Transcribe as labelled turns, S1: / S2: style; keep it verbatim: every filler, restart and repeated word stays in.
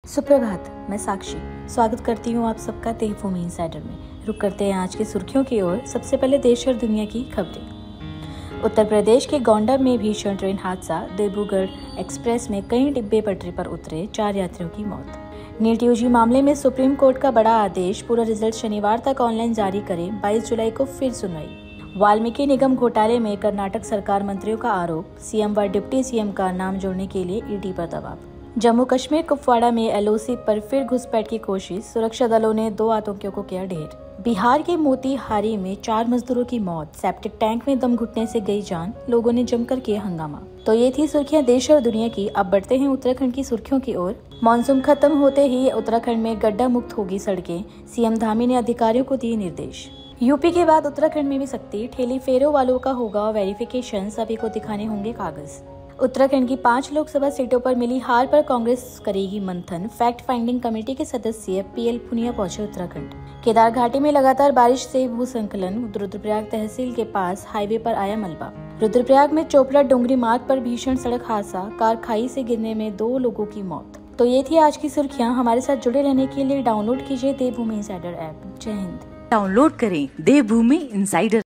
S1: सुप्रभात, मैं साक्षी स्वागत करती हूँ आप सबका देवभूमि इनसाइडर में। रुक करते हैं आज की सुर्खियों की ओर। सबसे पहले देश और दुनिया की खबरें। उत्तर प्रदेश के गोंडा में भीषण ट्रेन हादसा, डिब्रूगढ़ एक्सप्रेस में कई डिब्बे पटरी पर उतरे, चार यात्रियों की मौत। नीट यूजी मामले में सुप्रीम कोर्ट का बड़ा आदेश, पूरा रिजल्ट शनिवार तक ऑनलाइन जारी करें, बाईस जुलाई को फिर सुनवाई। वाल्मीकि निगम घोटाले में कर्नाटक सरकार मंत्रियों का आरोप, सीएम व डिप्टी सीएम का नाम जोड़ने के लिए ईडी पर दबाव। जम्मू कश्मीर कुपवाड़ा में एलओसी पर फिर घुसपैठ की कोशिश, सुरक्षा दलों ने दो आतंकियों को किया ढेर। बिहार के मोतीहारी में चार मजदूरों की मौत, सेप्टिक टैंक में दम घुटने से गई जान, लोगों ने जमकर किया हंगामा। तो ये थी सुर्खियां देश और दुनिया की। अब बढ़ते हैं उत्तराखंड की सुर्खियों की ओर। मानसून खत्म होते ही उत्तराखंड में गड्ढा मुक्त होगी सड़कें, सीएम धामी ने अधिकारियों को दिए निर्देश। यूपी के बाद उत्तराखंड में भी सख्ती, ठेली फेरों वालों का होगा वेरिफिकेशन, सभी को दिखाने होंगे कागज। उत्तराखंड की पांच लोकसभा सीटों पर मिली हार पर कांग्रेस करेगी मंथन, फैक्ट फाइंडिंग कमेटी के सदस्य पीएल पुनिया पहुंचे उत्तराखंड। केदार घाटी में लगातार बारिश से भूस्खलन, रुद्रप्रयाग तहसील के पास हाईवे पर आया मलबा। रुद्रप्रयाग में चोपड़ा डोंगरी मार्ग पर भीषण सड़क हादसा, कार खाई से गिरने में दो लोगों की मौत। तो ये थी आज की सुर्खियां। हमारे साथ जुड़े रहने के लिए डाउनलोड कीजिए देवभूमि इनसाइडर ऐप। जय हिंद।
S2: डाउनलोड करें देवभूमि इनसाइडर।